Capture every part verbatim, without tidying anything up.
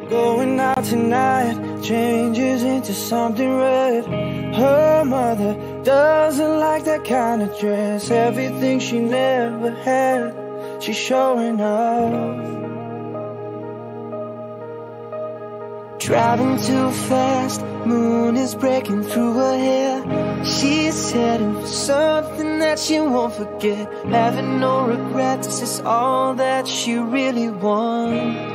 Going out tonight changes into something red. Her mother doesn't like that kind of dress. Everything she never had, she's showing off. Driving too fast, moon is breaking through her hair. She's heading for something that she won't forget. Having no regrets is all that she really wants.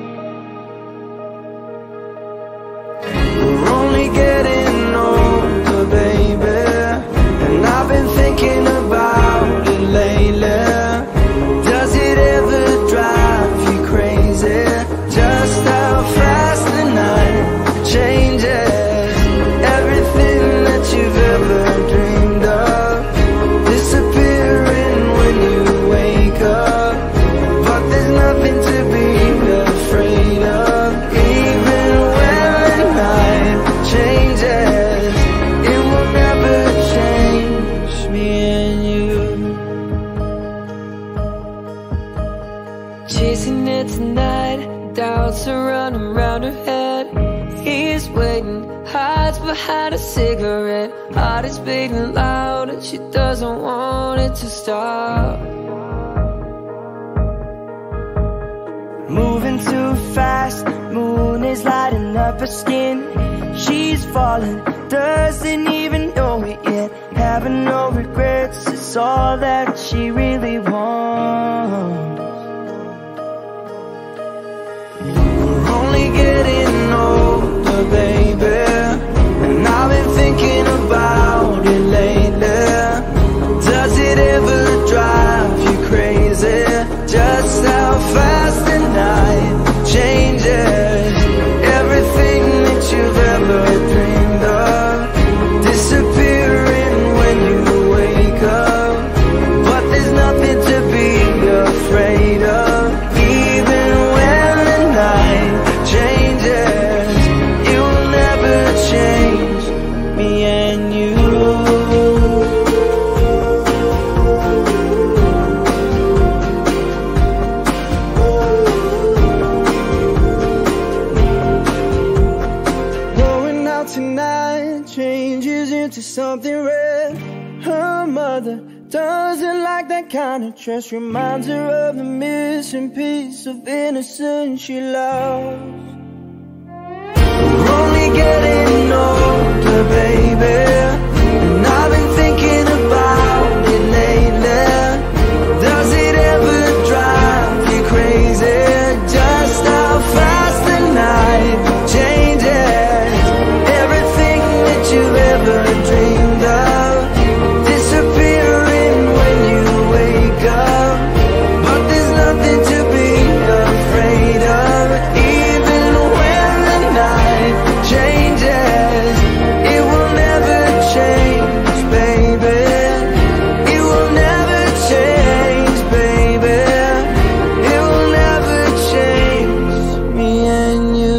We're only getting older, baby, and I've been thinking about it lately. Does it ever drive you crazy? Just how fast the night changes. Everything that you've ever dreamed of disappearing when you wake up. But there's nothing to be afraid of. Even when the night changes, it will never change me and you. Chasing it tonight, doubts are running round her head. He's waiting, hides behind a cigarette. Heart is beating loud and she doesn't want it to stop. Moving too fast, moon is lighting up her skin. She's falling, doesn't even know it yet. Having no regrets, it's all that she really wants. We're only getting older, baby, and I've been thinking about it lately. Does it ever drive you crazy? Just how fast the night changes. Everything that you've ever dreamed of disappearing when you wake up. But there's nothing to be afraid of. Even when the night changes, it will never change me and you. Going out tonight changes into something red. Her mother doesn't like that kind of dress. Reminds her of the missing piece of innocence she lost. We're only getting older, baby, and I've been thinking about it lately. Does it ever drive you crazy? Just how fast the night changes. Everything that you've ever dreamed of disappearing when you wake up. But there's nothing to be afraid of. Even when the night changes, it will never change, baby. It will never change, baby. It will never change me and you.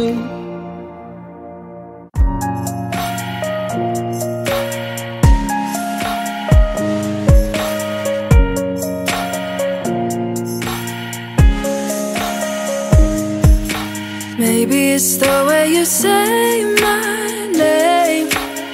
Maybe it's the way you say my name.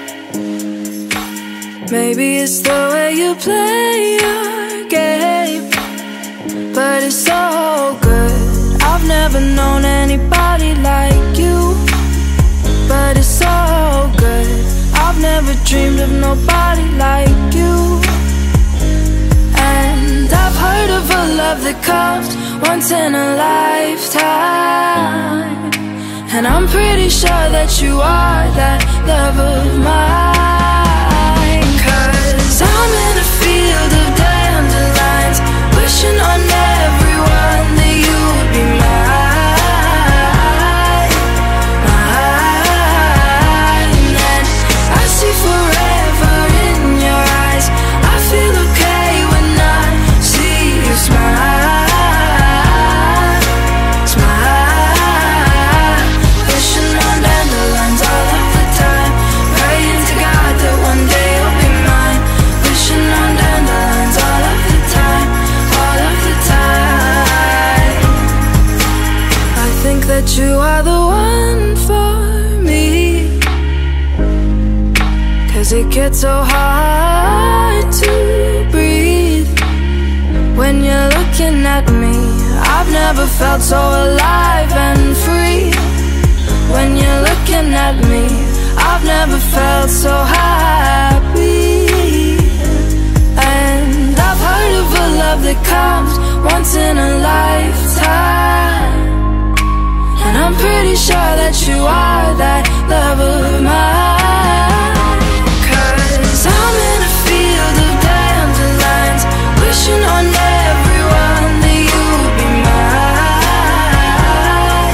Maybe it's the way you play your game. But it's so good. I've never known anybody like you. But it's so good. I've never dreamed of nobody like you. And I've heard of a love that comes once in a lifetime. And I'm pretty sure that you are that love of mine. Cause I'm in a field of dandelions, wishing on everyone that you would be mine, mine. And I see forever in your eyes. I feel okay when I see you smile. Wishing on dandelions all of the time, praying to God so hard to breathe when you're looking at me. I've never felt so alive and free when you're looking at me. I've never felt so happy. And I've heard of a love that comes once in a lifetime, and I'm pretty sure that you are that love of mine. Cause I'm in a field of dandelions, wishing on everyone that you would be mine,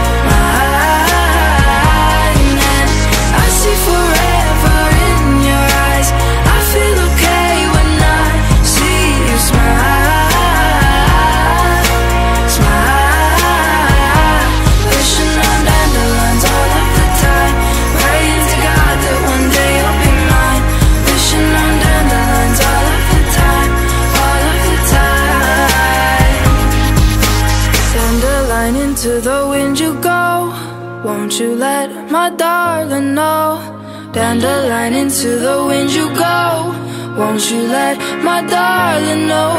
mine. And I see forever in your eyes. I feel okay when I see you smile, smile. Wishing on dandelions all of the time, praying to God that one day you'll be mine. Wishing on dandelions all of the time, all of the time. Dandelion, into the wind you go, won't you let my darling know? Dandelion, into the wind you go, won't you let my darling know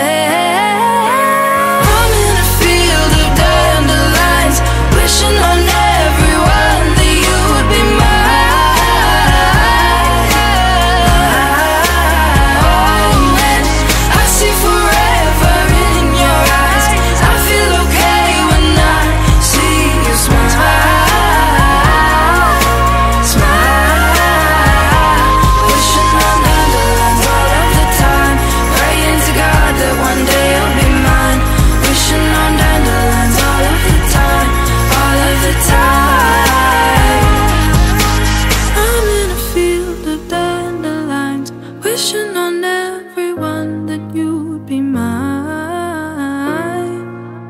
that I'm in a field of dandelions, wishing on everyone that you would be mine. And I see forever in your eyes. I feel okay when I see you smile, smile. Wishing on dandelions all of the time, praying to God that one day you'll be mine. Wishing on dandelions all of the time, all of the time. I'm in a field of dandelions, wishing on everyone that you would be mine,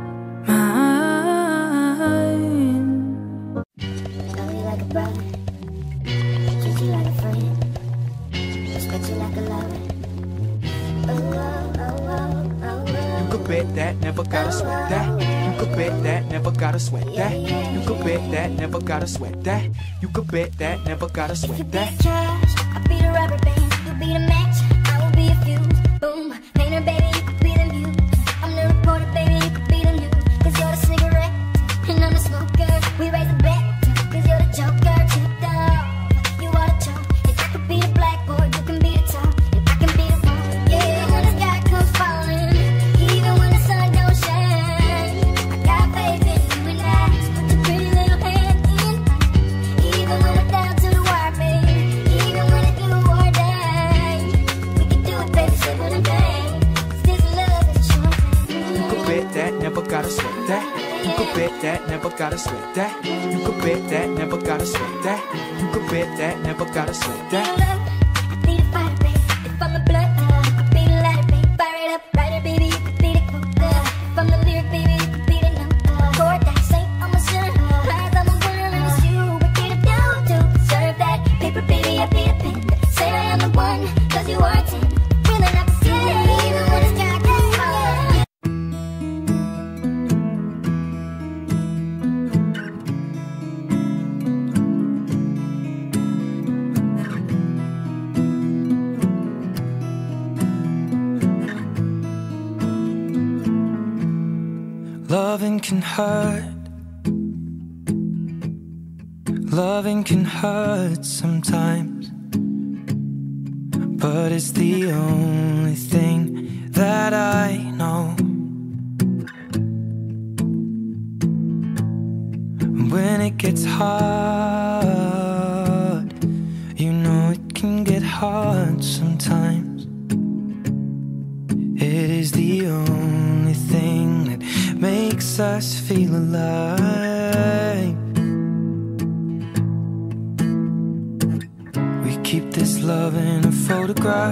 mine. Love you like a brother, treat you like a friend, respect you like a lover. Oh, oh, oh, oh, oh, You could bet that, never gotta sweat that. You could bet that, never gotta sweat that. You could bet that, never gotta sweat that. You could bet that, never gotta If you sweat be that. the trash, I'll be the rubber band. You be the match, I will be a fuse. Boom, painter, baby, you could be the muse. I'm the reporter, baby, you could be the news. Cause you're the cigarette, and I'm the smoker. We raise a bet, cause you're the joker. Tipped off, you are the chalk. And I could be the blackboard, you can be the top. And I can be the one, yeah, when the sky comes falling, even when the sun don't shine. I got faith in you and I, put your pretty little hand in. Even when we're down to the wire, baby, even when it's do or die, we can do it, baby, simple and plain. Cause this love is short. You could bet that, never gotta sweat that. You could bet that, never gotta sweat that. You could bet that, never gotta sweat that. You could bet that, never gotta sweat that. I be the fire, baby. If I'm the blood, I could be the lighter, baby. Fire it up, writer, baby. You could be the quote. If I'm the lyric, baby, you could be the note. Chord that Saint, I'm a son. Rise, I'm a winner, and it's you. We're here to do, to serve that paper, baby. I be the pen. Say I am the one, cause you are ten. Feeling like a ten, even when the sky gets falling. Loving can hurt. Loving can hurt sometimes, but it's the only thing that I know. When it gets hard, you know it can get hard sometimes. It is the only thing that makes us feel alive. We keep this love in a photograph.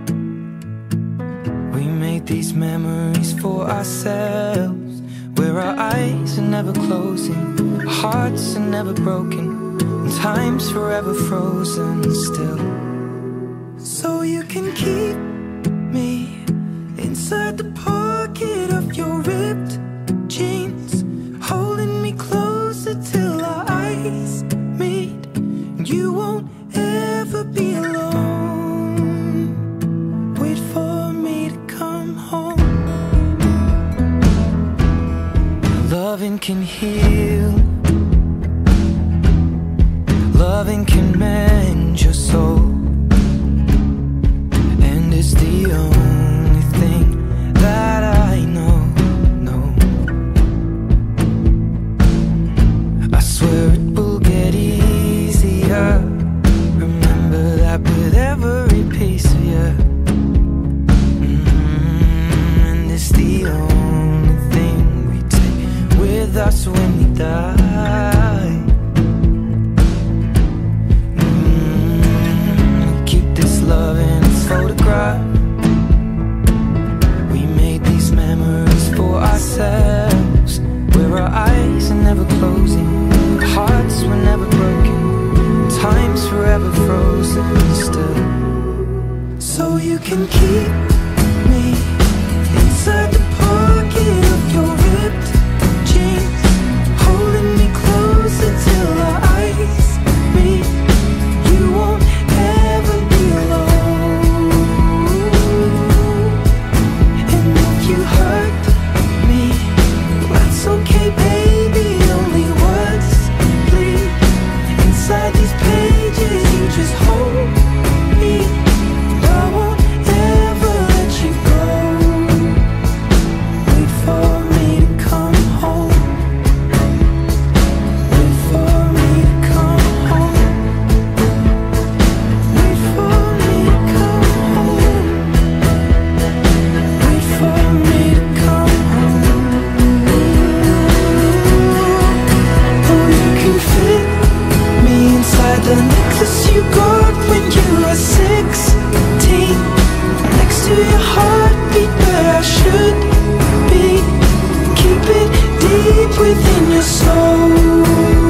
We made these memories for ourselves, where our eyes are never closing, our hearts are never broken, and time's forever frozen still. So you can keep me inside the pocket of your ripped jeans, holding me closer till our eyes meet. You won't ever be alone. with us when we die. Mm, we keep this love in its photograph. We made these memories for ourselves, where our eyes are never closing, hearts were never broken, time's forever frozen still. So you can keep me inside the pocket of your ripped jeans, holding me closer till our eyes meet. You won't ever be alone. And if you hurt me, that's okay, baby. Only words bleed inside these pages. You just hold me. I won't ever let you go. Wait for me to come home. Wait for me to come home. Wait for me to come home. Wait for me to come home. Oh, you can fit me inside the necklace you got when you were sixteen, next to your heartbeat where I should be. Keep it deep within your soul.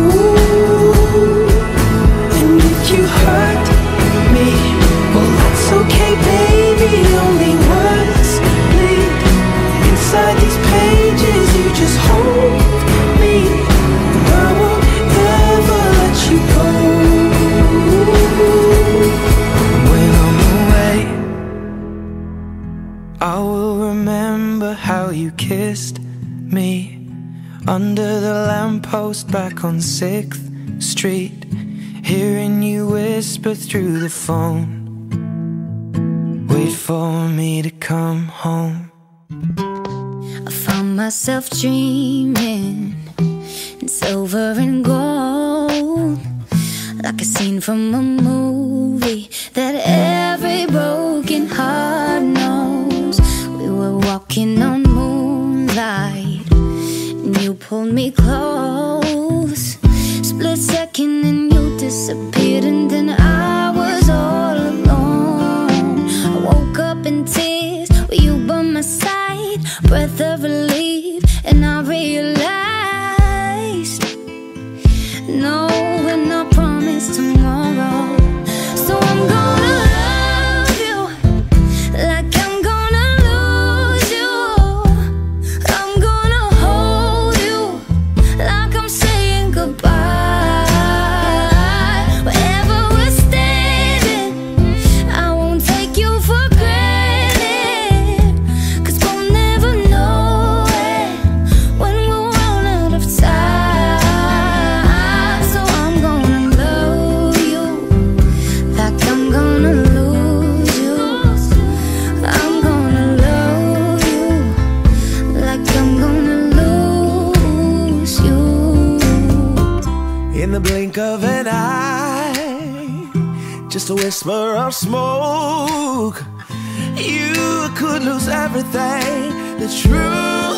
And if you hurt me, well that's okay, baby. Only words bleed inside these pages. You just hold me. I won't ever let you go. When I'm away, I will remember how you kissed me under the lamppost back on sixth street, hearing you whisper through the phone, wait for me to come home. I found myself dreaming in silver and gold, like a scene from a movie that every broken heart knows. We were walking on moonlight and you pulled me close. Split second and you disappeared, and then I was all alone. I woke up in tears with you by my side, breath of relief, and I realized no, we're not promised tomorrow. So I'm gonna love you like I'm gonna lose you. I'm gonna hold you like I'm saying goodbye. Wherever we're standing, I won't take you for granted, 'cause we'll never know it when we'll run out of time. So I'm gonna love you like I'm gonna lose you. I'm gonna love you like I'm gonna lose you. In the blink of an eye, just a whisper of smoke, you could lose everything. The truth